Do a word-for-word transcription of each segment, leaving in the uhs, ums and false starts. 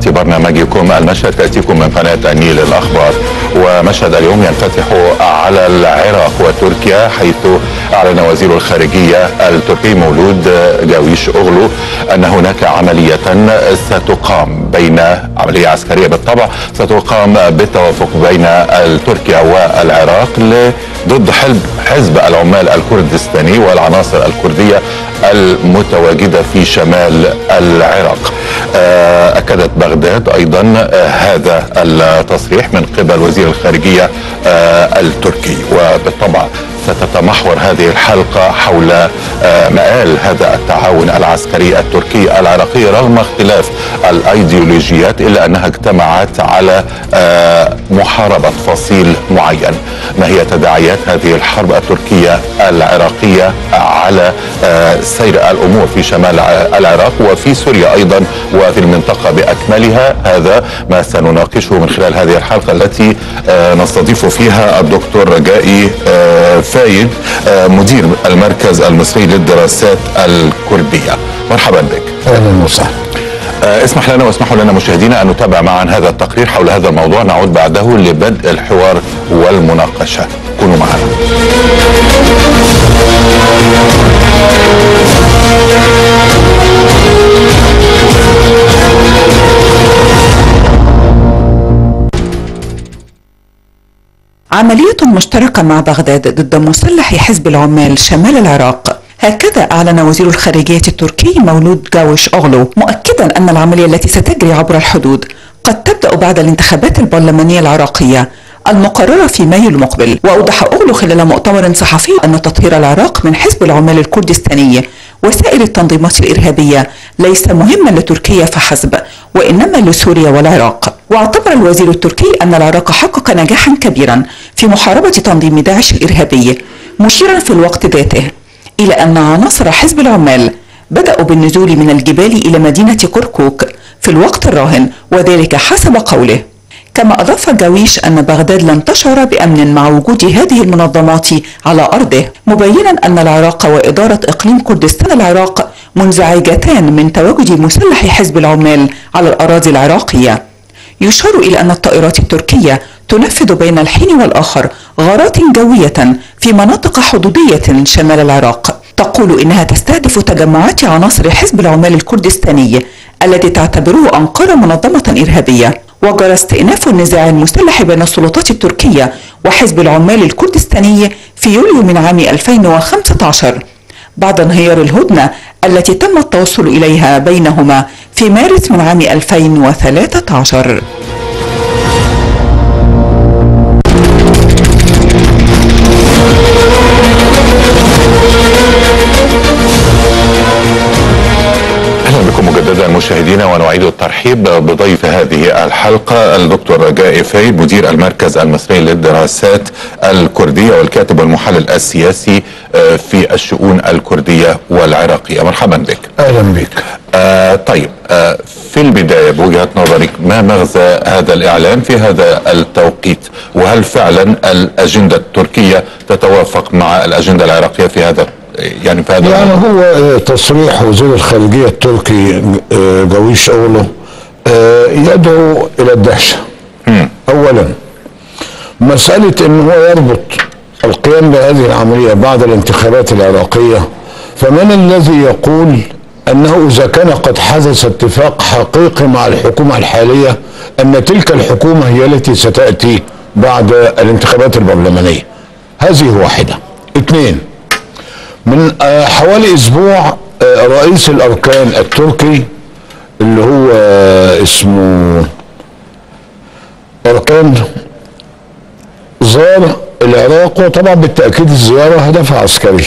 متابعة برنامجكم المشهد تأتيكم من قناة النيل الأخبار. ومشهد اليوم ينفتح على العراق وتركيا، حيث أعلن وزير الخارجية التركي مولود جاويش أوغلو أن هناك عملية ستقام بين عملية عسكرية بالطبع ستقام بالتوافق بين تركيا والعراق ضد حزب العمال الكردستاني والعناصر الكردية المتواجدة في شمال العراق. أكدت بغداد أيضا هذا التصريح من قبل وزير الخارجية التركي، وبالطبع ستتمحور هذه الحلقة حول مآل هذا التعاون العسكري التركي العراقي رغم اختلاف الأيديولوجيات، إلا أنها اجتمعت على محاربة فصيل معين. ما هي تداعيات هذه الحرب التركية العراقية على سير الأمور في شمال العراق وفي سوريا أيضا وفي المنطقة بأكملها؟ هذا ما سنناقشه من خلال هذه الحلقة التي نستضيف فيها الدكتور رجائي فايد، مدير المركز المصري للدراسات الكردية. مرحبا بك. اهلا وسهلا. اسمح لنا واسمحوا لنا مشاهدينا ان نتابع معا هذا التقرير حول هذا الموضوع، نعود بعده لبدء الحوار والمناقشة. كونوا معنا. عملية مشتركة مع بغداد ضد مسلح حزب العمال شمال العراق، هكذا أعلن وزير الخارجية التركي مولود جاويش أوغلو، مؤكدا أن العملية التي ستجري عبر الحدود قد تبدأ بعد الانتخابات البرلمانية العراقية المقررة في مايو المقبل. وأوضح أوغلو خلال مؤتمر صحفي أن تطهير العراق من حزب العمال الكردستاني وسائر التنظيمات الإرهابية ليس مهما لتركيا فحسب، وإنما لسوريا والعراق. واعتبر الوزير التركي أن العراق حقق نجاحا كبيرا في محاربة تنظيم داعش الإرهابي، مشيرا في الوقت ذاته إلى أن عناصر حزب العمال بدأوا بالنزول من الجبال إلى مدينة كركوك في الوقت الراهن، وذلك حسب قوله. كما أضاف جاويش أن بغداد لن تشعر بأمن مع وجود هذه المنظمات على أرضه، مبينا أن العراق وإدارة إقليم كردستان العراق منزعجتان من تواجد مسلح حزب العمال على الأراضي العراقية. يشار إلى أن الطائرات التركية تنفذ بين الحين والآخر غارات جوية في مناطق حدودية شمال العراق، تقول إنها تستهدف تجمعات عناصر حزب العمال الكردستاني التي تعتبره أنقرة منظمة إرهابية. وجرى استئناف النزاع المسلح بين السلطات التركية وحزب العمال الكردستاني في يوليو من عام ألفين وخمسة عشر بعد انهيار الهدنة التي تم التوصل إليها بينهما في مارس من عام ألفين وثلاثة عشر. بكم مجددا مشاهدينا، ونعيد الترحيب بضيف هذه الحلقة الدكتور رجائي فايد، مدير المركز المصري للدراسات الكردية والكاتب والمحلل السياسي في الشؤون الكردية والعراقية. مرحبا بك. اهلا بك. آه طيب، آه في البداية بوجهة نظرك ما مغزى هذا الإعلان في هذا التوقيت؟ وهل فعلا الأجندة التركية تتوافق مع الأجندة العراقية في هذا يعني في هذا يعني هو تصريح وزير الخارجية التركي جاويش أوغلو يدعو إلى الدهشة. أولا مسألة أنه هو يربط القيام بهذه العملية بعد الانتخابات العراقية، فمن الذي يقول أنه إذا كان قد حدث اتفاق حقيقي مع الحكومة الحالية أن تلك الحكومة هي التي ستأتي بعد الانتخابات البرلمانية؟ هذه واحدة. اثنين، من حوالي اسبوع رئيس الاركان التركي اللي هو اسمه اركان زار العراق، وطبعا بالتاكيد الزياره هدفها عسكري،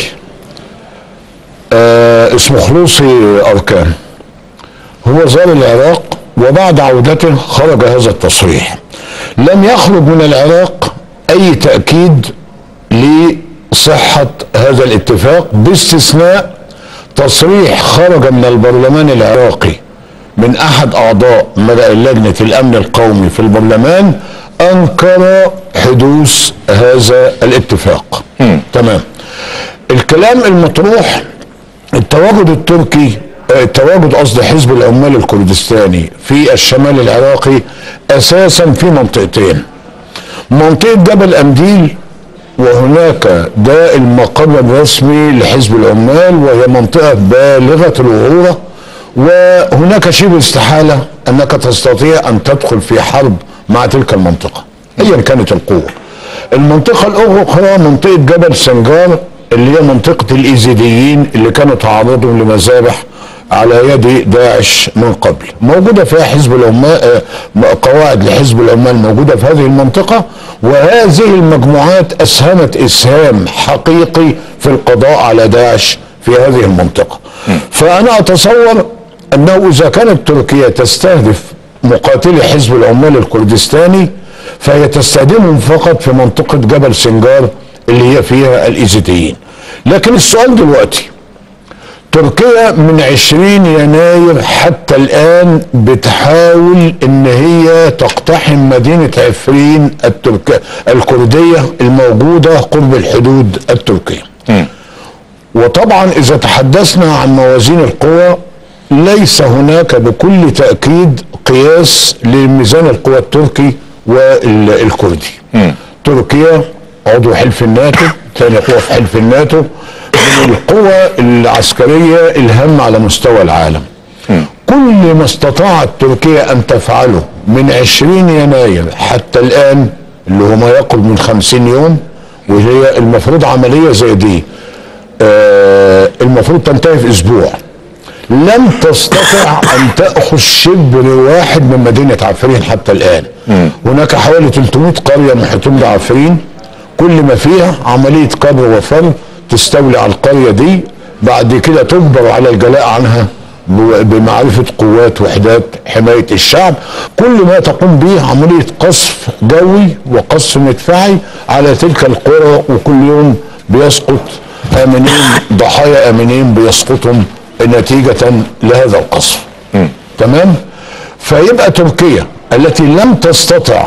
اسمه خلوصي اركان. هو زار العراق وبعد عودته خرج هذا التصريح. لم يخرج من العراق اي تاكيد ل صحة هذا الاتفاق باستثناء تصريح خرج من البرلمان العراقي من أحد أعضاء لجنة الأمن القومي في البرلمان أنكر حدوث هذا الاتفاق. م. تمام. الكلام المطروح التواجد التركي تواجد قصد حزب العمال الكردستاني في الشمال العراقي اساسا في منطقتين. منطقة جبل قنديل وهناك ده المقر الرسمي لحزب العمال، وهي منطقة بالغة الوعورة، وهناك شبه استحالة انك تستطيع ان تدخل في حرب مع تلك المنطقة ايا كانت القوة. المنطقة الاخرى منطقة جبل سنجار اللي هي منطقة الايزيديين اللي كانوا تعرضوا لمذابح على يد داعش من قبل، موجودة فيها حزب العمال، قواعد لحزب العمال موجودة في هذه المنطقة، وهذه المجموعات اسهمت اسهام حقيقي في القضاء على داعش في هذه المنطقة. فانا اتصور انه اذا كانت تركيا تستهدف مقاتلي حزب العمال الكردستاني فهي تستخدمهم فقط في منطقة جبل سنجار اللي هي فيها الايزيديين. لكن السؤال دلوقتي، تركيا من عشرين يناير حتى الان بتحاول ان هي تقتحم مدينة عفرين التركية الكردية الموجودة قرب الحدود التركية. م. وطبعا اذا تحدثنا عن موازين القوى ليس هناك بكل تأكيد قياس لميزان القوى التركي والكردي. م. تركيا عضو حلف الناتو، ثاني قوة في حلف الناتو، من القوى العسكرية الهامة على مستوى العالم. م. كل ما استطاعت تركيا ان تفعله من عشرين يناير حتى الان اللي هو ما يقرب من خمسين يوم، وهي المفروض عملية زي دي آه المفروض تنتهي في اسبوع، لم تستطع ان تأخذ شبر واحد من مدينة عفرين حتى الان. م. هناك حوالي ثلاثمائة قرية محيطين بعفرين، كل ما فيها عملية قبر وفر تستولي على القرية دي، بعد كده تجبر على الجلاء عنها بمعرفة قوات وحدات حماية الشعب. كل ما تقوم به عملية قصف جوي وقصف مدفعي على تلك القرى، وكل يوم بيسقط آمنين، ضحايا آمنين بيسقطهم نتيجة لهذا القصف. م. تمام؟ فيبقى تركيا التي لم تستطع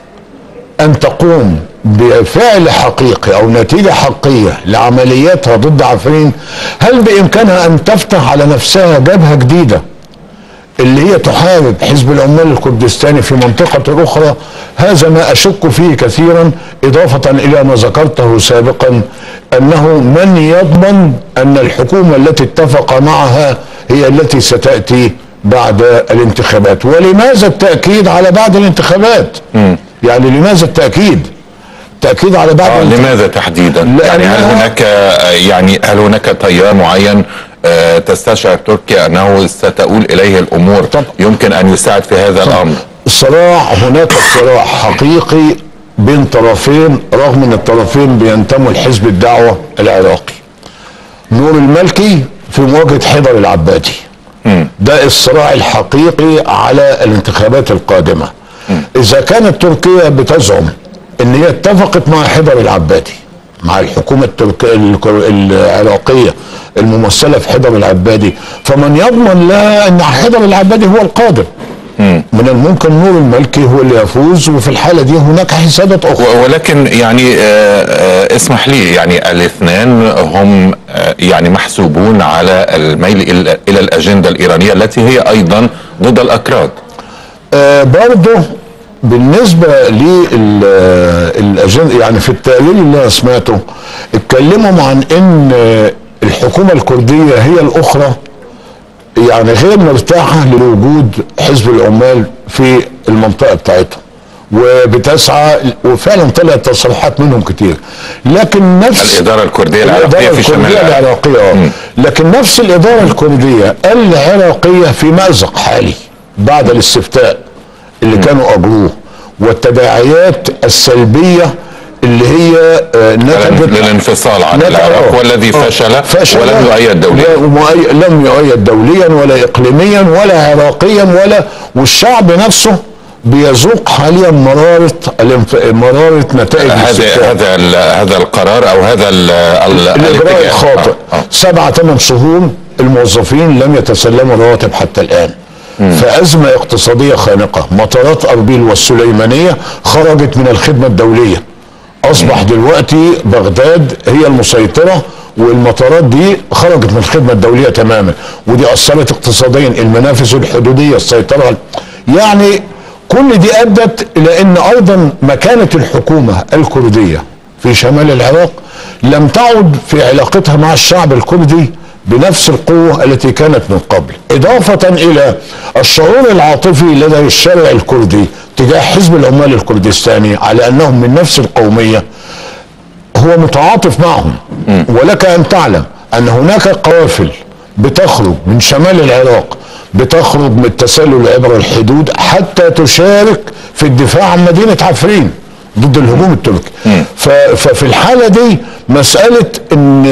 ان تقوم بفعل حقيقي او نتيجة حقيقية لعملياتها ضد عفرين، هل بامكانها ان تفتح على نفسها جبهة جديدة اللي هي تحارب حزب العمال الكردستاني في منطقة اخرى؟ هذا ما اشك فيه كثيرا، اضافة الى ما ذكرته سابقا انه من يضمن ان الحكومة التي اتفق معها هي التي ستأتي بعد الانتخابات. ولماذا التأكيد على بعد الانتخابات؟ م. يعني لماذا التأكيد؟ تأكيد على بعد آه لماذا تحديدا؟ يعني هل هناك يعني هل هناك تيار معين آه تستشعر تركيا انه ستؤول اليه الامور طب يمكن ان يساعد في هذا طب الامر؟ صراع، هناك صراع حقيقي بين طرفين، رغم ان الطرفين بينتموا لحزب الدعوة العراقي. نور المالكي في مواجهة حيدر العبادي. م. ده الصراع الحقيقي على الانتخابات القادمة. م. اذا كانت تركيا بتزعم ان هي اتفقت مع حيدر العبادي، مع الحكومة التركية العراقية الممثلة في حيدر العبادي، فمن يضمن لها ان حيدر العبادي هو القادر؟ مم. من الممكن نور المالكي هو اللي يفوز، وفي الحالة دي هناك حسابات اخرى. ولكن يعني آه آه اسمح لي، يعني الاثنان هم آه يعني محسوبون على الميل الى الاجندة الايرانية التي هي ايضا ضد الاكراد. آه برضه بالنسبة للاجندة، يعني في التقرير اللي انا سمعته اتكلموا عن ان الحكومة الكردية هي الاخرى يعني غير مرتاحة لوجود حزب العمال في المنطقة بتاعتهم، وبتسعى، وفعلا طلعت تصريحات منهم كتير. لكن نفس الإدارة الكردية العراقية في شمال العراقية اه لكن نفس الإدارة الكردية العراقية في مأزق حالي بعد الاستفتاء اللي م. كانوا أجروه، والتداعيات السلبية اللي هي نتجت للانفصال عن العراق والذي فشل, فشل ولم يؤيد دوليا، لم يؤيد دوليا ولا اقليميا ولا عراقيا ولا، والشعب نفسه بيذوق حاليا مرارة مرارة نتائج هذا هذا هذا القرار او هذا الاجراء الخاطئ. آه. آه. سبعة ثمان شهور الموظفين لم يتسلموا رواتب حتى الان. مم. فأزمة اقتصادية خانقة. مطارات أربيل والسليمانية خرجت من الخدمة الدولية، اصبح دلوقتي بغداد هي المسيطرة، والمطارات دي خرجت من الخدمه الدوليه تماما، ودي اثرت اقتصاديا، المنافذ الحدوديه، السيطره، يعني كل دي ادت الى ان ايضا مكانه الحكومه الكرديه في شمال العراق لم تعد في علاقتها مع الشعب الكردي بنفس القوة التي كانت من قبل، إضافة إلى الشعور العاطفي لدى الشارع الكردي تجاه حزب العمال الكردستاني على أنهم من نفس القومية، هو متعاطف معهم. ولك أن تعلم أن هناك قوافل بتخرج من شمال العراق، بتخرج من التسلل عبر الحدود حتى تشارك في الدفاع عن مدينة عفرين ضد الهجوم التركي. ففي الحالة دي مسألة ان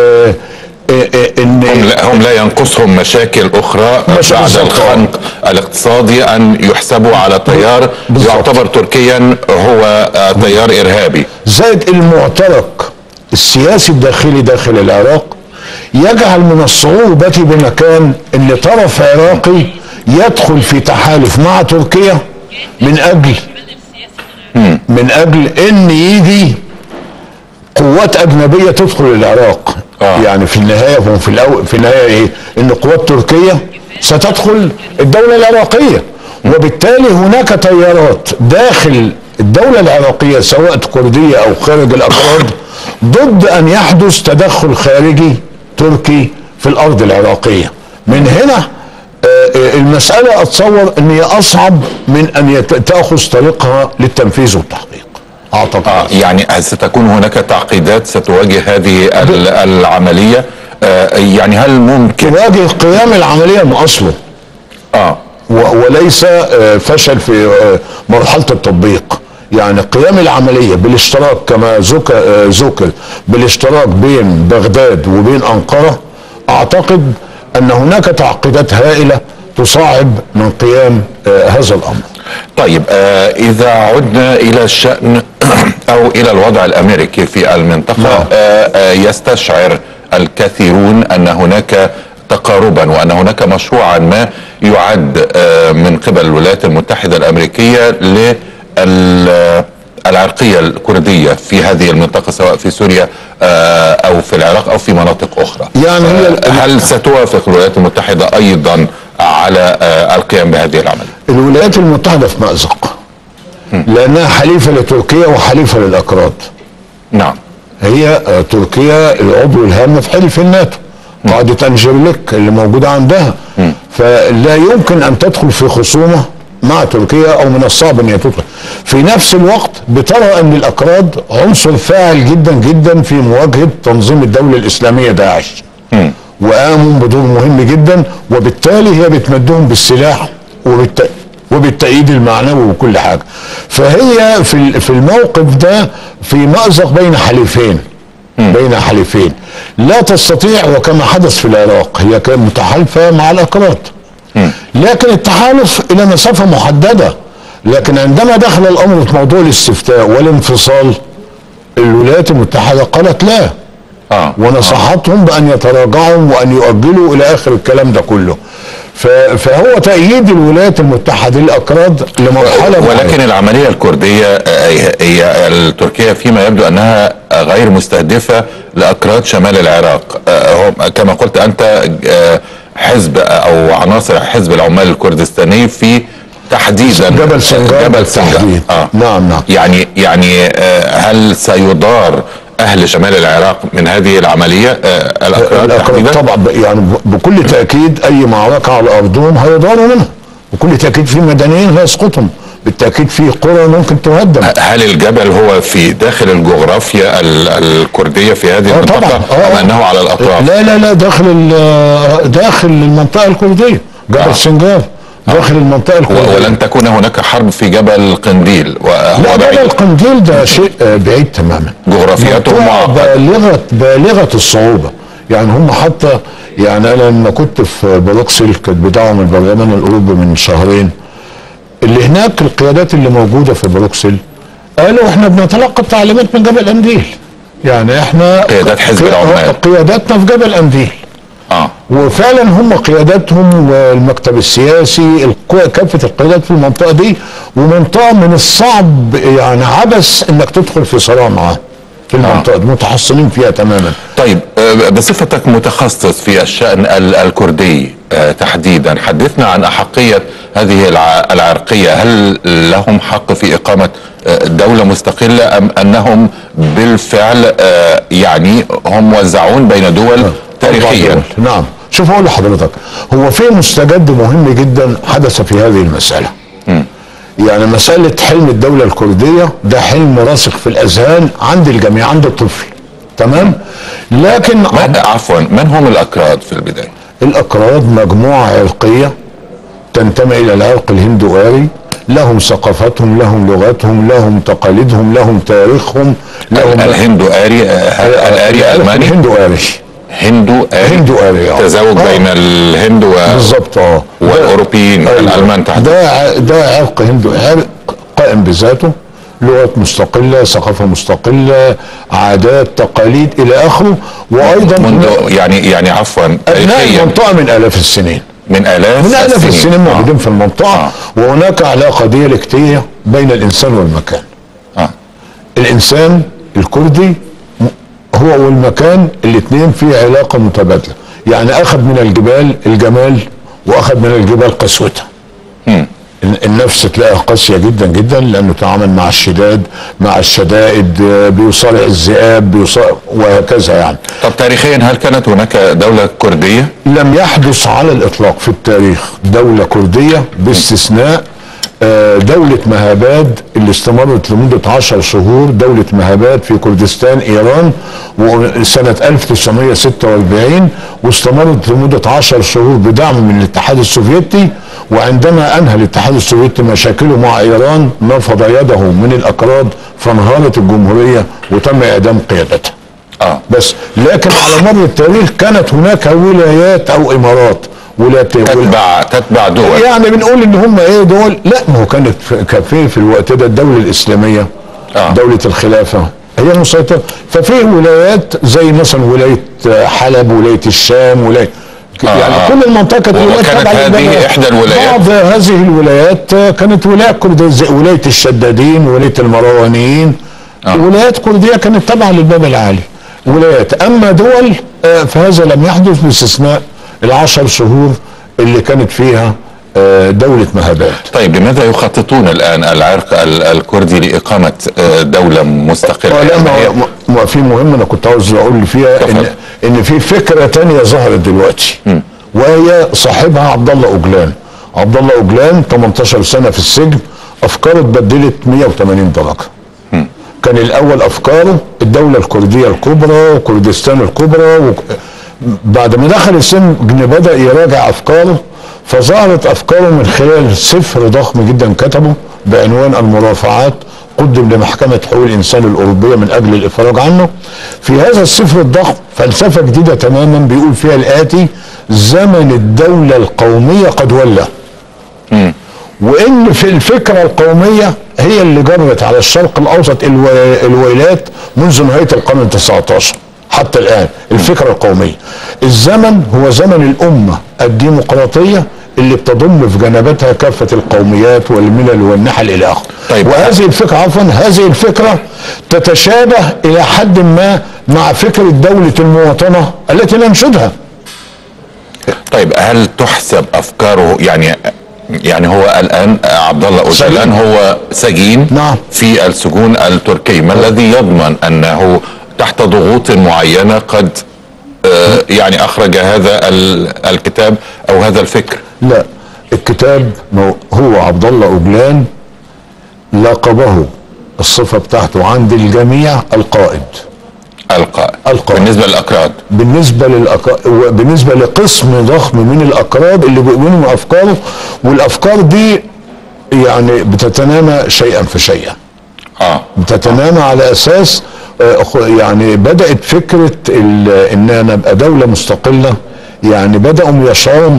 إن هم لا, هم لا ينقصهم مشاكل اخرى بعد الخنق الاقتصادي ان يحسبوا على تيار يعتبر تركيا هو تيار ارهابي، زائد المعترك السياسي الداخلي داخل العراق يجعل من الصعوبة بمكان ان طرف عراقي يدخل في تحالف مع تركيا من اجل من اجل ان يجي قوات اجنبيه تدخل العراق. آه. يعني في النهايه هم في الأول في النهايه ايه؟ ان قوات تركيه ستدخل الدوله العراقيه، وبالتالي هناك تيارات داخل الدوله العراقيه سواء كرديه او خارج الاكراد ضد ان يحدث تدخل خارجي تركي في الارض العراقيه. من هنا المساله اتصور ان هي اصعب من ان تاخذ طريقها للتنفيذ والتحقيق. أعتقد آه يعني ستكون هناك تعقيدات ستواجه هذه العملية. آه يعني هل ممكن تواجه قيام العملية من أصله آه وليس آه فشل في آه مرحلة التطبيق. يعني قيام العملية بالاشتراك كما ذكر آه ذكر بالاشتراك بين بغداد وبين أنقرة، أعتقد أن هناك تعقيدات هائلة تصعب من قيام آه هذا الأمر. طيب آه إذا عدنا إلى الشأن أو إلى الوضع الأمريكي في المنطقة، آه آه يستشعر الكثيرون أن هناك تقاربا وأن هناك مشروعا ما يعد آه من قبل الولايات المتحدة الأمريكية للعرقية الكردية في هذه المنطقة سواء في سوريا آه أو في العراق أو في مناطق أخرى. يعني آه هل ستوافق الولايات المتحدة أيضا على آه القيام بهذه العملية؟ الولايات المتحدة في مأزق لأنها حليفة لتركيا وحليفة للأكراد. نعم. هي تركيا العضو الهام في حلف الناتو، قاعدة أنجرليك اللي موجودة عندها، م. فلا يمكن أن تدخل في خصومة مع تركيا أو من الصعب أن تدخل. في نفس الوقت بترى أن الأكراد عنصر فاعل جدا جدا في مواجهة تنظيم الدولة الإسلامية داعش، م. وقاموا بدور مهم جدا، وبالتالي هي بتمدهم بالسلاح وبالتالي وبالتأييد المعنوي وكل حاجة. فهي في في الموقف ده في مأزق بين حليفين م. بين حليفين لا تستطيع، وكما حدث في العراق هي كانت متحالفة مع الأكراد، لكن التحالف إلى مسافة محددة، لكن عندما دخل الأمر في موضوع الاستفتاء والانفصال الولايات المتحدة قالت لا، آه. ونصحتهم بأن يتراجعوا وأن يؤجلوا إلى آخر الكلام ده كله. فهو تأييد الولايات المتحدة للأكراد لمرحلة ولكن معين. العملية الكردية هي التركية فيما يبدو أنها غير مستهدفة لأكراد شمال العراق، كما قلت أنت حزب أو عناصر حزب العمال الكردستاني في تحديدا جبل سنجار جبل سنجار آه. نعم نعم يعني يعني هل سيضار أهل شمال العراق من هذه العملية آه الأكراد الأكراد طبعا، يعني بكل تأكيد أي معركة على أرضهم هيضاروا منها، بكل تأكيد في مدنيين هيسقطهم، بالتأكيد في قرى ممكن تهدم. هل الجبل هو في داخل الجغرافيا الكردية في هذه المنطقة أم أنه على الأطراف؟ لا لا لا داخل داخل المنطقة الكردية، جبل آه. سنجار داخل المنطقة الكردية. ولن تكون هناك حرب في جبل قنديل؟ لا جبل قنديل ده شيء بعيد تماما، جغرافياته معقدة بالغة بالغة الصعوبة. يعني هم حتى يعني أنا لما كنت في بروكسل كانت بدعوة من البرلمان الأوروبي من شهرين، اللي هناك القيادات اللي موجودة في بروكسل قالوا احنا بنتلقى التعليمات من جبل قنديل، يعني احنا قيادات حزب العمال قياداتنا في جبل قنديل. آه. وفعلا هم قياداتهم والمكتب السياسي كافة القيادات في المنطقة دي، ومنطقة من الصعب يعني عبث انك تدخل في صراع معاه. في المنطقه دي، متحصنين فيها تماما. طيب بصفتك متخصص في الشأن الكردي تحديدا، حدثنا عن أحقية هذه العرقية. هل لهم حق في إقامة دولة مستقلة أم أنهم بالفعل يعني هم موزعون بين دول تاريخيا؟ نعم، شوف أقول لحضرتك، هو في مستجد مهم جدا حدث في هذه المسألة. م. يعني مسألة حلم الدولة الكردية ده حلم راسخ في الأذهان عند الجميع، عند الطفل، تمام؟ لكن عفوا، من هم الأكراد في البداية؟ الأكراد مجموعة عرقية تنتمي إلى العرق الهندو-آري، لهم ثقافتهم، لهم لغتهم، لهم تقاليدهم، لهم تاريخهم. لهم الهندو-آري الآري ألماني؟ الهندو-آري هندو آري هندو آري اه تزاوج آه. بين الهند و... بالظبط اه والاوروبيين الالمان تحت. ده ده عرق هندو عرق قائم بذاته، لغات مستقله، ثقافه مستقله، عادات، تقاليد الى اخره. وايضا منذ يعني يعني عفوا ابناء المنطقه من الاف السنين، من الاف من الاف السنين, السنين موجودين آه. في المنطقه آه. وهناك علاقه ديالكتيه بين الانسان والمكان. آه. الانسان الكردي هو والمكان الاثنين في علاقه متبادله، يعني اخذ من الجبال الجمال واخذ من الجبال قسوتها. النفس تلاقيها قاسيه جدا جدا لانه تعامل مع الشداد، مع الشدائد، بيصارع الذئاب، بيصارع وهكذا يعني. طب تاريخيا هل كانت هناك دوله كرديه؟ لم يحدث على الاطلاق في التاريخ دوله كرديه باستثناء دولة مهاباد اللي استمرت لمدة عشر شهور، دولة مهاباد في كردستان إيران وسنة ألف وتسعمائة وستة وأربعين، واستمرت لمدة عشر شهور بدعم من الاتحاد السوفيتي. وعندما أنهى الاتحاد السوفيتي مشاكله مع إيران نفض يده من الأكراد فانهارت الجمهورية وتم إعدام قيادتها. آه. بس لكن على مر التاريخ كانت هناك ولايات أو إمارات ولا تتبع تتبع دول، يعني بنقول ان هم ايه دول، لا ما هو كانت في في الوقت ده الدوله الاسلاميه آه. دوله الخلافه هي المسيطره، ففي ولايات زي مثلا ولايه حلب، ولايه الشام، ولايه آه. يعني كل المنطقه كانت ولايات كانت هذه احدى الولايات. بعض هذه الولايات كانت ولايات كرديه زي ولايه الشدادين، ولايه المروانيين، آه. ولايات كرديه كانت تابعه للباب العالي ولايات. اما دول فهذا لم يحدث باستثناء العشر شهور اللي كانت فيها دولة مهاباد. طيب لماذا يخططون الآن العرق الكردي لإقامة دولة مستقلة؟ لا ما, ما في مهم أنا كنت عاوز أقول فيها إن, إن في فكرة تانية ظهرت دلوقتي م. وهي صاحبها عبد الله أوجلان. عبد الله أوجلان ثمانية عشر سنة في السجن، أفكاره اتبدلت مئة وثمانين درجة. م. كان الأول أفكاره الدولة الكردية الكبرى وكردستان الكبرى و... بعد ما دخل السجن بدأ يراجع أفكاره، فظهرت أفكاره من خلال سفر ضخم جدا كتبه بعنوان المرافعات، قدم لمحكمة حقوق الإنسان الأوروبية من أجل الإفراج عنه. في هذا السفر الضخم فلسفة جديدة تماما بيقول فيها الآتي: زمن الدولة القومية قد ولى. م. وإن في الفكرة القومية هي اللي جرت على الشرق الأوسط الويلات منذ نهاية القرن التاسع عشر حتى الآن. الفكرة القومية، الزمن هو زمن الأمة الديمقراطية اللي بتضم في جنباتها كافة القوميات والملل والنحل إلى آخره. طيب وهذه الفكرة عفوا هذه الفكرة تتشابه إلى حد ما مع فكرة دولة المواطنة التي ننشدها. طيب هل تحسب أفكاره يعني يعني هو الآن عبد الله أوجلان هو سجين نعم. في السجون التركي، ما الذي يضمن أنه تحت ضغوط معينة قد آه يعني أخرج هذا الكتاب أو هذا الفكر؟ لا، الكتاب هو عبد الله أوجلان لقبه الصفة بتاعته عند الجميع القائد. القائد. القائد بالنسبة للأكراد. بالنسبة للأكراد بالنسبة لقسم ضخم من الأكراد اللي بيؤمنوا أفكاره، والأفكار دي يعني بتتنامى شيئا فشيئا. اه بتتنامى آه. على أساس يعني بدأت فكرة ان انا ابقى دولة مستقلة، يعني بدأوا يشعروا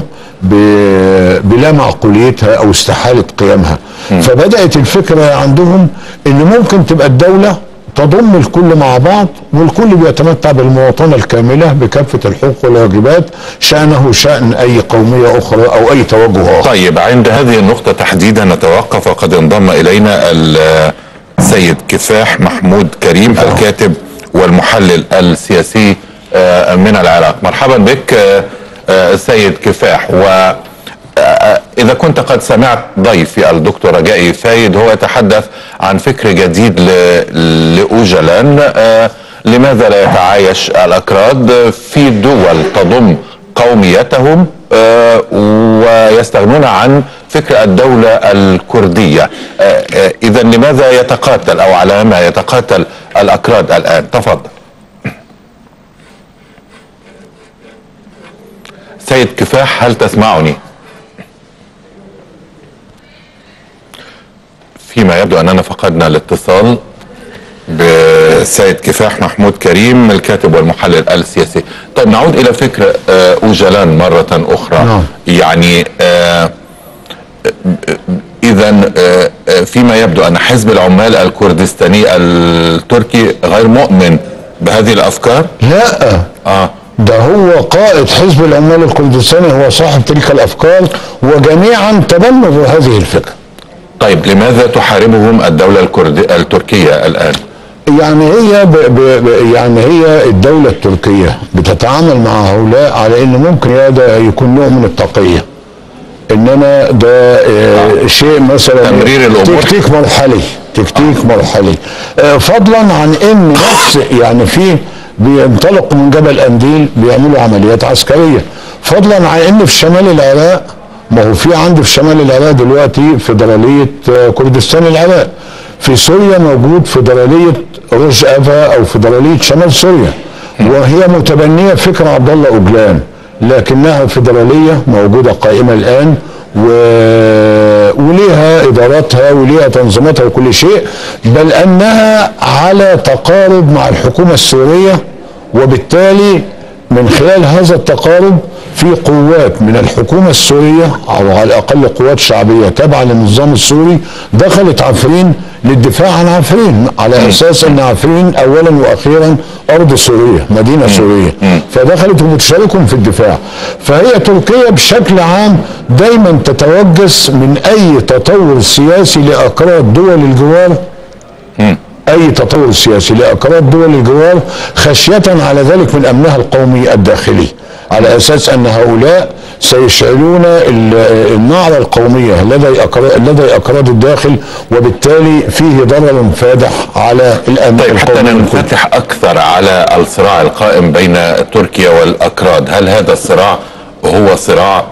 بلا معقوليتها او استحالة قيامها. م. فبدأت الفكرة عندهم ان ممكن تبقى الدولة تضم الكل مع بعض، والكل بيتمتع بالمواطنة الكاملة بكافة الحقوق والواجبات، شأنه شأن اي قومية اخرى او اي توجه اخر. طيب عند هذه النقطة تحديدا نتوقف، وقد انضم الينا السيد كفاح محمود كريم الكاتب والمحلل السياسي من العراق. مرحبا بك السيد كفاح. وإذا كنت قد سمعت ضيفي الدكتور رجائي فايد هو يتحدث عن فكر جديد لأوجلان، لماذا لا يتعايش الأكراد في دول تضم قوميتهم ويستغنون عن فكر الدولة الكردية؟ إذا لماذا يتقاتل أو على ما يتقاتل الأكراد الآن؟ تفضل سيد كفاح، هل تسمعني؟ فيما يبدو أننا فقدنا الاتصال بالسيد كفاح محمود كريم الكاتب والمحلل السياسي. طيب نعود إلى فكر أوجلان مرة أخرى. نعم. يعني إذا فيما يبدو أن حزب العمال الكردستاني التركي غير مؤمن بهذه الأفكار؟ لا. آه. ده هو قائد حزب العمال الكردستاني هو صاحب تلك الأفكار، وجميعا تبنوا هذه الفكرة. طيب لماذا تحاربهم الدولة الكردية التركية الآن؟ يعني هي ب ب يعني هي الدولة التركية بتتعامل مع هؤلاء على ان ممكن هذا يكون نوع من التقية، انما ده آه شيء مثلا تمرير الامور، تكتيك مرحلي تكتيك آه. مرحلي آه فضلا عن ان نفس يعني في بينطلقوا من جبل قنديل بيعملوا عمليات عسكرية، فضلا عن ان في شمال العراق، ما هو في عندي في شمال العراق دلوقتي فيدرالية آه كردستان العراق، في سوريا موجود فيدرالية روجافا او فيدرالية شمال سوريا، وهي متبنية فكرة عبد الله أوجلان، لكنها فيدرالية موجودة قائمة الآن و... وليها إداراتها وليها تنظيماتها وكل شيء، بل أنها على تقارب مع الحكومة السورية، وبالتالي من خلال هذا التقارب في قوات من الحكومة السورية أو على الأقل قوات شعبية تابعة للنظام السوري دخلت عفرين للدفاع عن عفرين، على أساس أن عفرين أولا وأخيرا أرض سورية، مدينة سورية، فدخلت وبتشاركهم في الدفاع. فهي تركيا بشكل عام دايما تتوجس من أي تطور سياسي لأكراد دول الجوار، أي تطور سياسي لأكراد دول الجوار خشية على ذلك من أمنها القومي الداخلي، على أساس أن هؤلاء سيشعلون النعرة القومية لدي أكراد, لدي أكراد الداخل، وبالتالي فيه ضرر فادح على الأمن طيب القومي. حتى ننفتح أكثر على الصراع القائم بين تركيا والأكراد، هل هذا الصراع هو صراع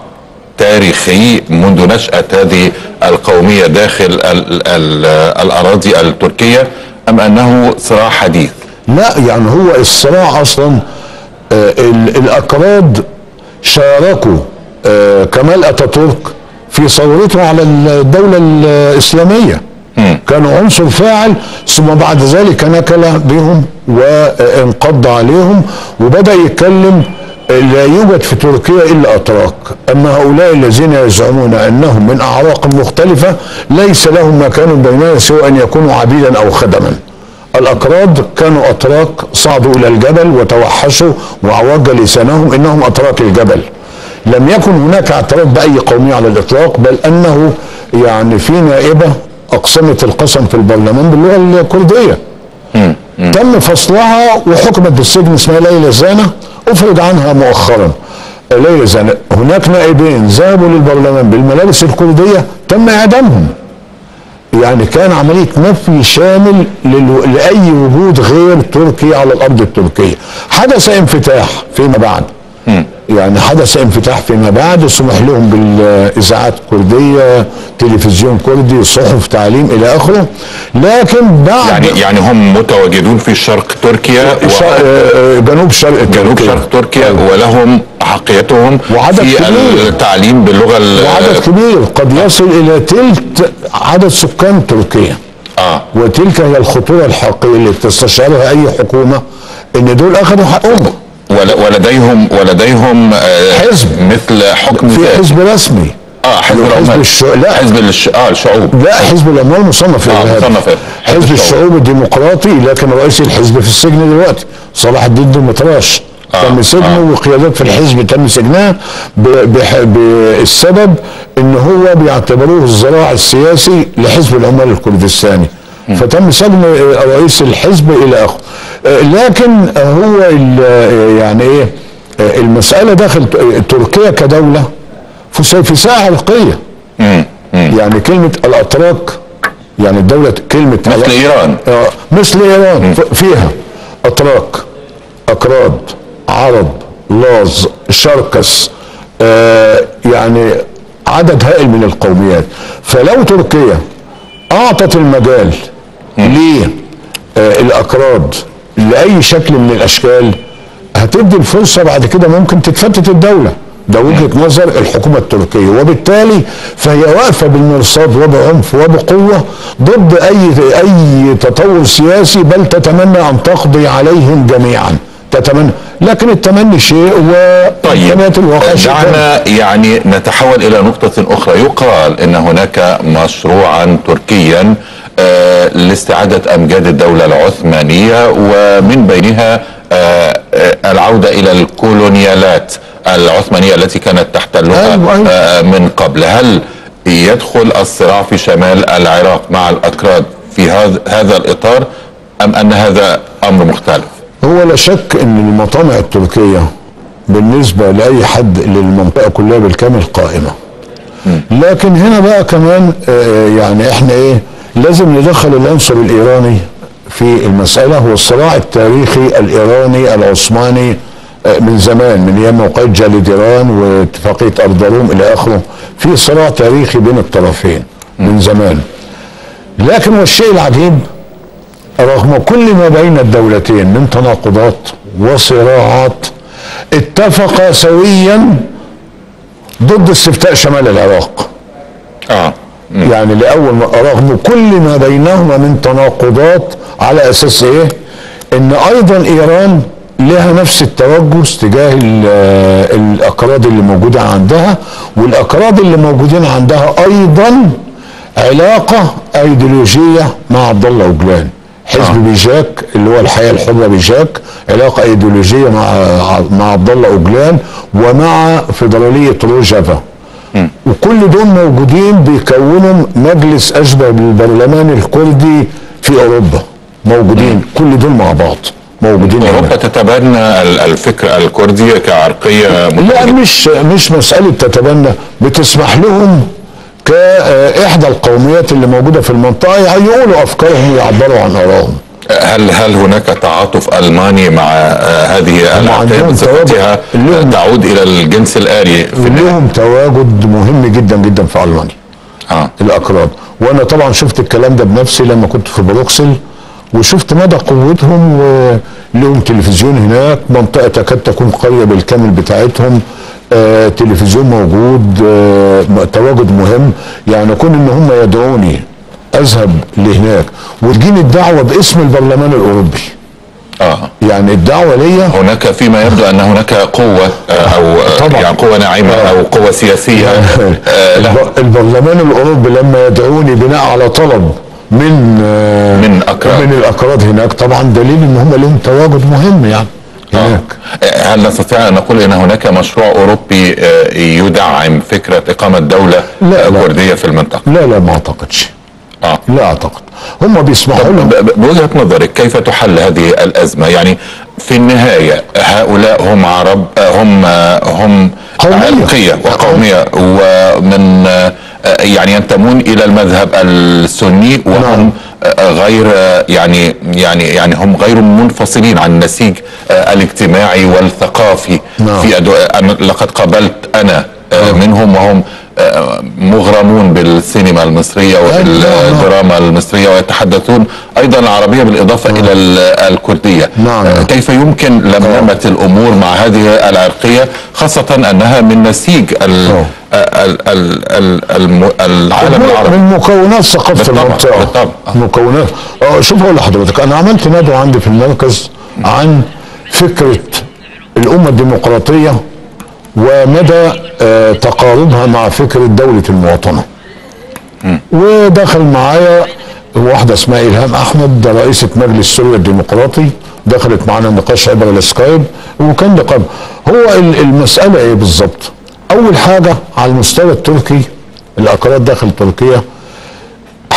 تاريخي منذ نشأة هذه القومية داخل ال ال الأراضي التركية، أم أنه صراع حديث؟ لا، يعني هو الصراع أصلا آه الأكراد شاركوا آه كمال أتاتورك في ثورته على الدولة الإسلامية، م. كانوا عنصر فاعل، ثم بعد ذلك نكل بهم وانقض عليهم وبدأ يتكلم لا يوجد في تركيا إلا أتراك، أما هؤلاء الذين يزعمون أنهم من أعراق مختلفة ليس لهم مكان بيننا سوى أن يكونوا عبيدا أو خدما. الأكراد كانوا أتراك، صعدوا إلى الجبل وتوحشوا وعوج لسانهم إنهم أتراك الجبل. لم يكن هناك اعتراف بأي قومية على الإطلاق، بل أنه يعني في نائبة أقسمت القسم في البرلمان باللغة الكردية، م. م. تم فصلها وحكمت بالسجن، اسمها ليلى زانة، افرج عنها مؤخرا. ليلى زانة، هناك نائبين ذهبوا للبرلمان بالملابس الكردية تم إعدامهم. يعني كان عملية نفي شامل لأي وجود غير تركي على الأرض التركية. حدث انفتاح فيما بعد، م. يعني حدث انفتاح فيما بعد، سمح لهم بالإذاعات الكردية، تلفزيون كردي، صحف، تعليم إلى آخره، لكن بعد يعني يعني هم متواجدون في شرق تركيا و... جنوب شرق جنوب تركيا. شرق تركيا ولهم حقيتهم في كبير. التعليم باللغة وعدد كبير قد يصل إلى ثلث عدد سكان تركيا. آه. وتلك هي الخطورة الحقيقية اللي بتستشعرها أي حكومة، إن دول أخذوا حقهم. ولديهم ولديهم حزب مثل حكم في ذات. حزب رسمي. اه حزب العمال الش... لا حزب الش... اه الشعوب لا حزب العمال مصنف اه مصنف حزب, حزب الشعوب الديمقراطي، لكن رئيس الحزب في السجن دلوقتي صلاح الدين دمطراش، آه. تم سجنه آه. وقيادات في الحزب تم سجنها ب... ب... بالسبب ان هو بيعتبروه الذراع السياسي لحزب العمال الكردستاني، فتم سجن رئيس الحزب الى اخره. لكن هو يعني ايه المساله داخل تركيا كدوله في ساعه عرقيه. يعني كلمه الاتراك يعني الدوله كلمه مثل ايران آه مثل ايران مم. فيها اتراك، اكراد، عرب، لاز، شركس، آه يعني عدد هائل من القوميات. فلو تركيا اعطت المجال للاكراد لاي شكل من الاشكال هتدي الفرصه بعد كده ممكن تتفتت الدوله. ده وجهه نظر الحكومه التركيه، وبالتالي فهي واقفه بالمرصاد وبعنف وبقوه ضد اي اي تطور سياسي، بل تتمنى ان تقضي عليهم جميعا. تتمنى، لكن التمني شيء وامكانيات الواقع شيء. دعنا يعني نتحول الى نقطه اخرى. يقال ان هناك مشروعا تركيا آه لاستعاده امجاد الدوله العثمانيه، ومن بينها آه آه العوده الى الكولونيالات العثمانية التي كانت تحتلها من قبل. هل يدخل الصراع في شمال العراق مع الأكراد في هذا الإطار أم أن هذا أمر مختلف؟ هو لا شك أن المطامع التركية بالنسبة لأي حد للمنطقة كلها بالكامل قائمة. لكن هنا بقى كمان يعني احنا ايه لازم ندخل العنصر الإيراني في المسألة. هو الصراع التاريخي الإيراني العثماني من زمان، من ايام موقعة جاليديران واتفاقية اردروم الى اخره، في صراع تاريخي بين الطرفين من زمان. لكن والشيء العجيب رغم كل ما بين الدولتين من تناقضات وصراعات اتفقا سويا ضد استفتاء شمال العراق. اه يعني لاول رغم كل ما بينهما من تناقضات على اساس ايه؟ ان ايضا ايران لها نفس التوجس تجاه الاكراد اللي موجوده عندها، والاكراد اللي موجودين عندها ايضا علاقه ايديولوجيه مع عبد الله اوجلان. حزب آه. بيجاك اللي هو الحياه الحره بيجاك علاقه ايديولوجيه مع مع عبد الله اوجلان ومع فيدراليه روجافا. وكل دول موجودين بيكونوا مجلس اشبه بالبرلمان الكردي في اوروبا. موجودين م. كل دول مع بعض موجودين. اوروبا تتبنى الفكر الكردي كعرقيه لا مش مش مساله تتبنى، بتسمح لهم كاحدى القوميات اللي موجوده في المنطقه يقولوا افكارهم ويعبروا عن ارائهم. هل هل هناك تعاطف الماني مع هذه العرقيه بصفتها تعود الى الجنس الاري؟ لهم تواجد مهم جدا جدا في المانيا. اه الاكراد، وانا طبعا شفت الكلام ده بنفسي لما كنت في بروكسل، وشفت مدى قوتهم، ولهم تلفزيون هناك، منطقة تكاد تكون قرية بالكامل بتاعتهم، آه تلفزيون موجود، آه تواجد مهم. يعني كون ان هم يدعوني اذهب لهناك وتجيني الدعوة باسم البرلمان الاوروبي. اه يعني الدعوة ليا هناك فيما يبدو ان هناك قوة او طبعا يعني قوة ناعمة آه او قوة سياسية. آه البرلمان الاوروبي لما يدعوني بناء على طلب من من أكراد من الاكراد هناك، طبعا دليل ان هم لهم تواجد مهم يعني هناك. آه. هل نستطيع ان نقول ان هناك مشروع اوروبي يدعم فكره اقامه دوله لا كرديه لا. في المنطقه؟ لا لا ما اعتقدش. اه لا اعتقد. هم بيسمحوا لهم. بوجهه نظرك كيف تحل هذه الازمه؟ يعني في النهايه هؤلاء هم عرب، هم هم عرقيه وقوميه ومن يعني ينتمون الى المذهب السني، وهم نعم. غير يعني يعني يعني هم غير منفصلين عن النسيج الاجتماعي والثقافي. نعم. في أدو... لقد قابلت انا نعم. منهم وهم مغرمون بالسينما المصريه وبالدراما المصريه، ويتحدثون ايضا العربيه بالاضافه نعم. الى الكرديه. نعم. كيف يمكن لملمه الامور مع هذه العرقيه، خاصه انها من نسيج ال نعم. ال ال ال العالم العربي، من مكونات ثقافه المنطقه. بالطبع. مكونات. اه شوف اقول لحضرتك، انا عملت ندوه عندي في المركز عن فكره الامه الديمقراطيه ومدى آه تقاربها مع فكره دوله المواطنه. م. ودخل معايا واحده اسمها الهام احمد رئيسه مجلس سوريا الديمقراطي، دخلت معانا نقاش عبر السكايب، وكان لقاء. هو المساله ايه بالظبط؟ اول حاجه على المستوى التركي الاكراد داخل تركيا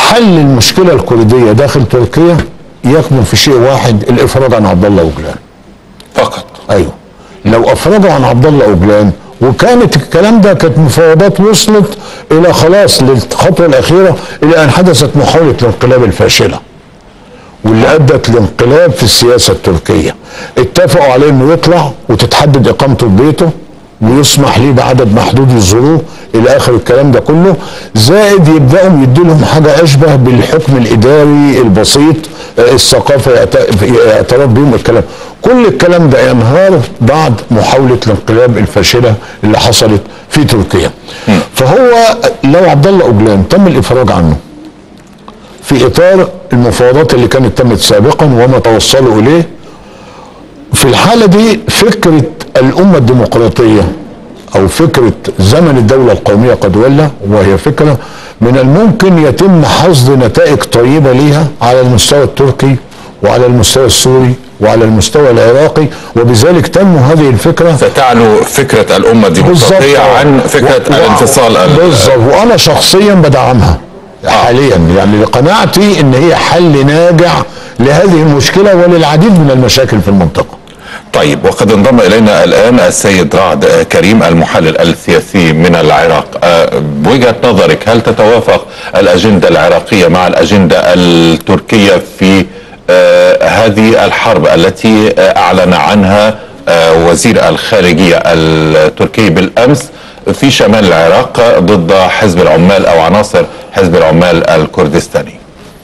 حل المشكله الكرديه داخل تركيا يكمن في شيء واحد: الافراج عن عبد الله اوجلان فقط. ايوه، لو افرجوا عن عبد الله اوجلان، وكانت الكلام ده كانت مفاوضات وصلت الى خلاص للخطوه الاخيره، الى ان حدثت محاوله الانقلاب الفاشله واللي ادت لانقلاب في السياسه التركيه. اتفقوا عليه انه يطلع وتتحدد اقامته ببيته ويسمح ليه بعدد محدود يزوروه الى اخر الكلام ده كله، زائد يبداوا يدوا لهم حاجه اشبه بالحكم الاداري البسيط، الثقافه اعتراف بيهم الكلام. كل الكلام ده ينهار بعد محاوله الانقلاب الفاشله اللي حصلت في تركيا. فهو لو عبد الله اوجلان تم الافراج عنه في اطار المفاوضات اللي كانت تمت سابقا وما توصلوا اليه، في الحاله دي فكره الامه الديمقراطيه او فكره زمن الدوله القوميه قد ولى، وهي فكره من الممكن يتم حصد نتائج طيبه ليها على المستوى التركي وعلى المستوى السوري وعلى المستوى العراقي، وبذلك تنمو هذه الفكره. فتعلو فكره الامه الديمقراطيه عن فكره و... الانفصال. بالظبط، وانا شخصيا بدعمها حاليا، يعني لقناعتي ان هي حل ناجع لهذه المشكله وللعديد من المشاكل في المنطقه. طيب، وقد انضم الينا الان السيد رعد كريم المحلل السياسي من العراق. بوجهه نظرك، هل تتوافق الاجنده العراقيه مع الاجنده التركيه في هذه الحرب التي اعلن عنها وزير الخارجيه التركي بالامس في شمال العراق ضد حزب العمال او عناصر حزب العمال الكردستاني؟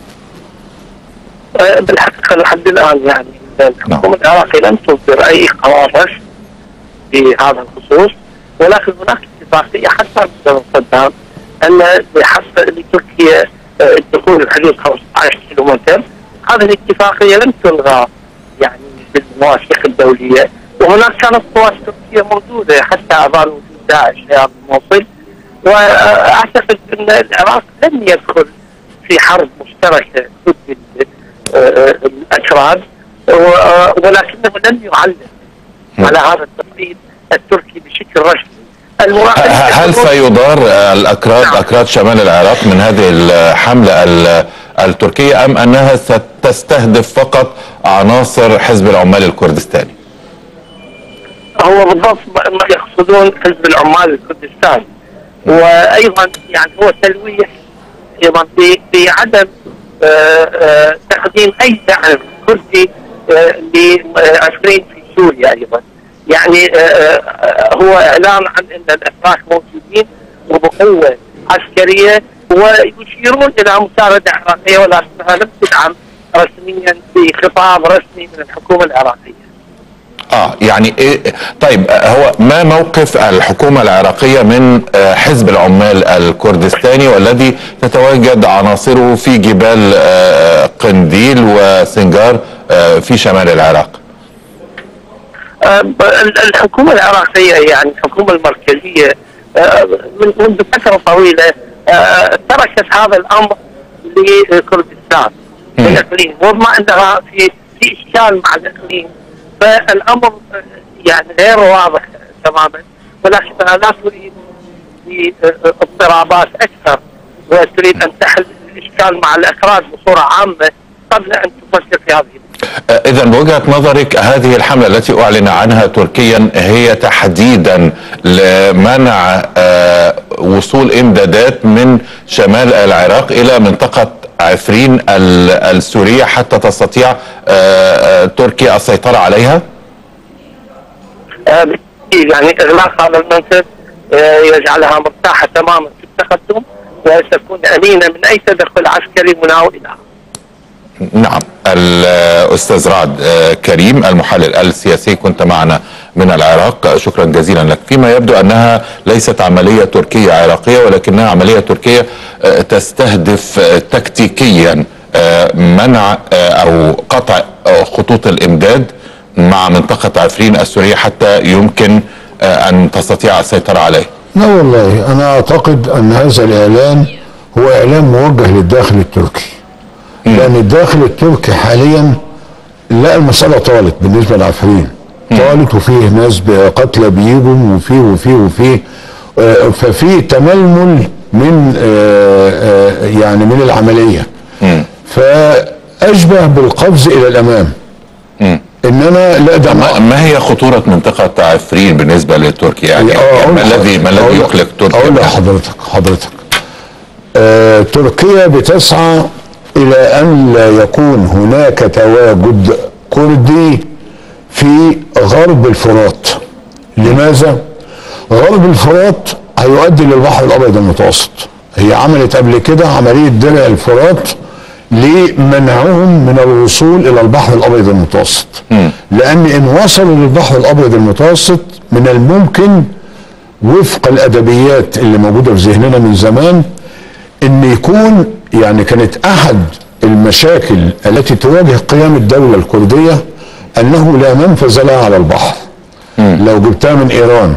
بالحقيقه لحد الان يعني الحكومه العراقيه لم تصدر اي قرار رسمي في هذا الخصوص، ولكن هناك اتفاقيه حتى من صدام ان بحث لتركيا الدخول بحدود خمسة عشر كيلومتر. هذه الاتفاقيه لم تلغى يعني بالمواثيق الدوليه، وهناك كانت قوات تركيه موجوده حتى اعضاء وجود داعش في هذا الموصل. واعتقد ان العراق لم يدخل في حرب مشتركه ضد الاكراد، ولكنه لم يعلم على هذا التقييد التركي بشكل رسمي. هل سيضار الاكراد نعم. اكراد شمال العراق من هذه الحمله التركيه، ام انها ستستهدف فقط عناصر حزب العمال الكردستاني؟ هو بالضبط ما يقصدون حزب العمال الكردستاني، وايضا يعني هو تلويح ايضا بعدم تقديم اي دعم كردي لعسكريين في سوريا. ايضا يعني هو اعلان عن ان الاتراك موجودين وبقوه عسكريه، ويشيرون الى مسانده عراقيه، ولكنها لم تدعم رسميا بخطاب رسمي من الحكومه العراقيه. اه يعني إيه؟ طيب، هو ما موقف الحكومه العراقيه من حزب العمال الكردستاني والذي تتواجد عناصره في جبال قنديل وسنجار في شمال العراق؟ الحكومه العراقيه يعني الحكومه المركزيه منذ فتره طويله تركت هذا الامر لكردستان الاقليم، وبما انها في في اشكال مع الاقليم فالامر يعني غير واضح تماما، ولكنها لا تريد اضطرابات اكثر وتريد ان تحل الاشكال مع الاكراد بصوره عامه قبل ان تفكر في هذه. إذا بوجهة نظرك هذه الحملة التي أعلن عنها تركيا هي تحديدا لمنع وصول إمدادات من شمال العراق إلى منطقة عفرين السورية حتى تستطيع تركيا السيطرة عليها؟ يعني إغلاق هذا المنفذ يجعلها مرتاحة تماما في التقدم وستكون أمينة من أي تدخل عسكري مناوئ لها. نعم. الأستاذ رعد كريم المحلل السياسي كنت معنا من العراق، شكرا جزيلا لك. فيما يبدو أنها ليست عملية تركية عراقية ولكنها عملية تركية تستهدف تكتيكيا منع أو قطع خطوط الإمداد مع منطقة عفرين السورية حتى يمكن أن تستطيع السيطرة عليه. لا والله أنا أعتقد أن هذا الإعلان هو إعلان موجه للداخل التركي، لأن الداخل التركي حاليا لا المسألة طالت بالنسبة لعفرين، طالت وفيه ناس قتلى بيجوا وفيه وفيه وفيه آه ففي تململ من آآ آآ يعني من العمليه. م. فاشبه بالقفز الى الامام. م. انما لا ده ما, ما هي خطوره منطقه عفرين بالنسبه لتركيا؟ يعني, يعني ما الذي ما الذي يقلق تركيا؟ اقول لحضرتك حضرتك آه تركيا بتسعى الى ان لا يكون هناك تواجد كردي في غرب الفرات. لماذا؟ غرب الفرات هيؤدي للبحر الابيض المتوسط. هي عملت قبل كده عمليه درع الفرات لمنعهم من الوصول الى البحر الابيض المتوسط. م. لان ان وصلوا للبحر الابيض المتوسط من الممكن وفق الادبيات اللي موجوده في ذهننا من زمان ان يكون يعني كانت احد المشاكل التي تواجه قيام الدوله الكرديه انه لا منفذ لها على البحر. م. لو جبتها من ايران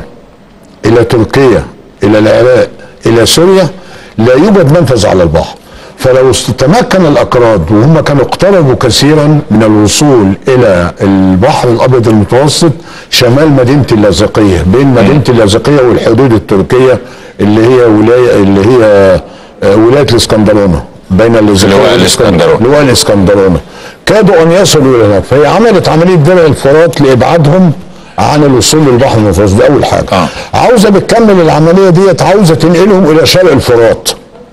الى تركيا الى العراق الى سوريا لا يوجد منفذ على البحر. فلو تمكن الاكراد وهم كانوا اقتربوا كثيرا من الوصول الى البحر الابيض المتوسط شمال مدينه اللاذقيه بين مدينه اللاذقيه والحدود التركيه اللي هي ولايه اللي هي ولايه الاسكندرونه بين اللاذقيه والاسكندرونه لواء الاسكندرونه كادوا ان يصلوا الى هناك. فهي عملت عمليه درع الفرات لابعادهم عن الوصول للبحر المتوسط. ده اول حاجه. آه. عاوزه بتكمل العمليه ديت عاوزه تنقلهم الى شرق الفرات.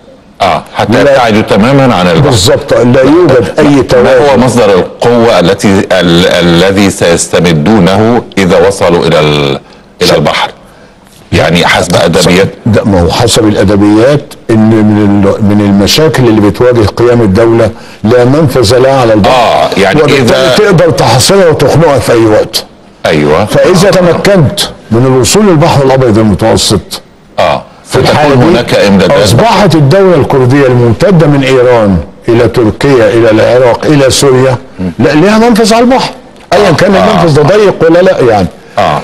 اه حتى يبتعدوا تماما عن البحر. بالظبط لا يوجد اي تواجد. ما هو مصدر القوه التي ال الذي سيستمدونه اذا وصلوا الى الى البحر؟ يعني حسب ادبيات ده ما هو حسب الادبيات ان من من المشاكل اللي بتواجه قيام الدوله لا منفذ لها على البحر. اه يعني اذا تقدر تحصلها وتخنقها في اي وقت. ايوه. فاذا آه. تمكنت من الوصول للبحر الابيض المتوسط اه فتكون هناك امدادات. اصبحت الدوله الكرديه الممتده من ايران الى تركيا الى العراق الى سوريا لا لها منفذ على البحر ايا آه. كان آه. المنفذ ده ضيق ولا لا يعني. اه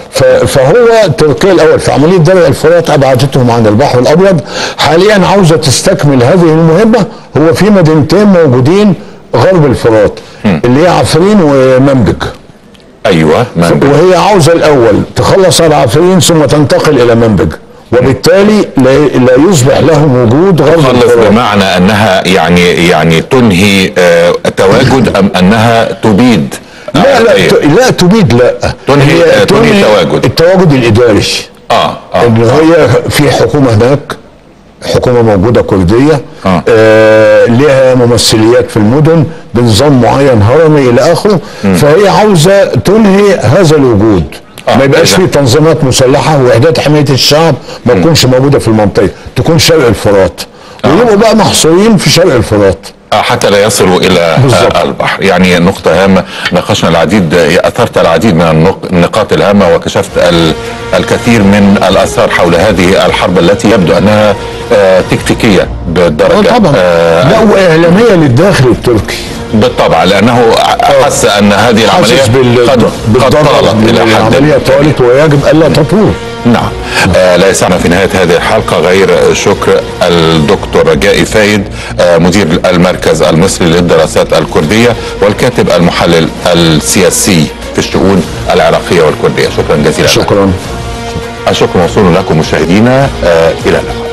فهو تركيا الاول في عمليه درع الفرات ابعدتهم عن البحر الابيض. حاليا عاوزه تستكمل هذه المهمه. هو في مدينتين موجودين غرب الفرات م. اللي هي عفرين ومنبج. ايوه منبج. وهي عاوزه الاول تخلص على عفرين ثم تنتقل الى منبج وبالتالي لا يصبح لهم وجود غرب الفرات. بمعنى انها يعني يعني تنهي آه تواجد ام انها تبيد؟ لا لا لا تبيد لا تنهي تنهي, تنهي التواجد التواجد الاداري. اه اه ان هي في حكومه هناك حكومه موجوده كرديه آه. آه لها ممثليات في المدن بنظام معين هرمي الى اخره. فهي عاوزه تنهي هذا الوجود. آه. ما يبقاش فيه تنظيمات مسلحه ووحدات حمايه الشعب ما تكونش موجوده في المنطقه تكون شرق الفرات. آه. ويبقوا بقى محصورين في شرق الفرات حتى لا يصلوا الى بالزبط. البحر. يعني نقطه هامه ناقشنا العديد اثرت العديد من النقاط الهامه وكشفت الكثير من الاثار حول هذه الحرب التي يبدو انها تكتيكيه بالدرجه. طبعا آه لا واعلاميه للداخل التركي بالطبع لانه حس ان هذه العمليه قد قد طالت الى حد العمليه طالت ويجب الا تطول. نعم. آه لا يسعنا في نهايه هذه الحلقه غير شكر الدكتور رجائي فايد آه مدير المركز المصري للدراسات الكرديه والكاتب المحلل السياسي في الشؤون العراقيه والكرديه. شكرا جزيلا. شكرا. الشكر موصول لكم مشاهدينا. آه الى اللقاء.